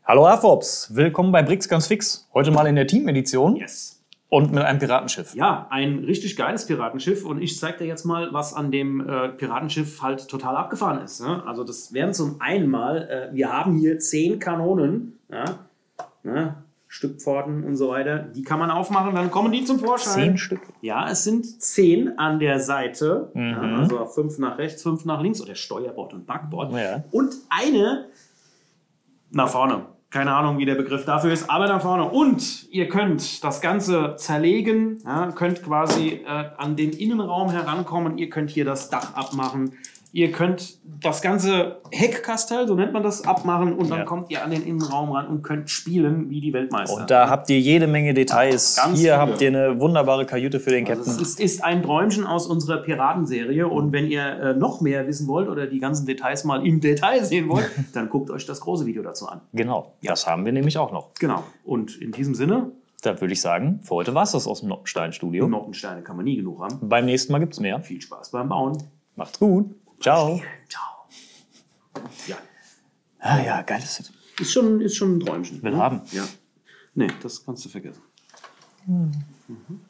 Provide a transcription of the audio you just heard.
Hallo AFOPS, willkommen bei Brix ganz fix. Heute mal in der Team-Edition. Yes. Und mit einem Piratenschiff. Ja, ein richtig geiles Piratenschiff. Und ich zeige dir jetzt mal, was an dem Piratenschiff halt total abgefahren ist. Ne? Also das wären zum einen mal, wir haben hier 10 Kanonen, ja? Ne? Stückpforten und so weiter. Die kann man aufmachen, dann kommen die zum Vorschein. 10 Stück? Ja, es sind 10 an der Seite. Ja? Also 5 nach rechts, 5 nach links. Oder Steuerbord und Backbord. Ja. Und eine nach vorne. Keine Ahnung, wie der Begriff dafür ist, aber nach vorne. Und ihr könnt das Ganze zerlegen, ja, könnt quasi an den Innenraum herankommen. Ihr könnt hier das Dach abmachen. Ihr könnt das ganze Heckkastell, so nennt man das, abmachen. Und dann kommt ihr an den Innenraum ran und könnt spielen wie die Weltmeister. Und da habt ihr jede Menge Details. Ganz Hier viele. habt ihr eine wunderbare Kajüte für den Captain. Also es ist ein Träumchen aus unserer Piratenserie. Und wenn ihr noch mehr wissen wollt oder die ganzen Details mal im Detail sehen wollt, dann guckt euch das große Video dazu an. Genau, das haben wir nämlich auch noch. Genau. Und in diesem Sinne, Da würde ich sagen, für heute war es das aus dem Noppenstein-Studio. Noppensteine kann man nie genug haben. Beim nächsten Mal gibt es mehr. Viel Spaß beim Bauen. Macht's gut. Ciao. Ciao. Ja. Ah ja, geiles Set. Ist schon ein Träumchen. Will haben. Ja. Nee, das kannst du vergessen. Mhm.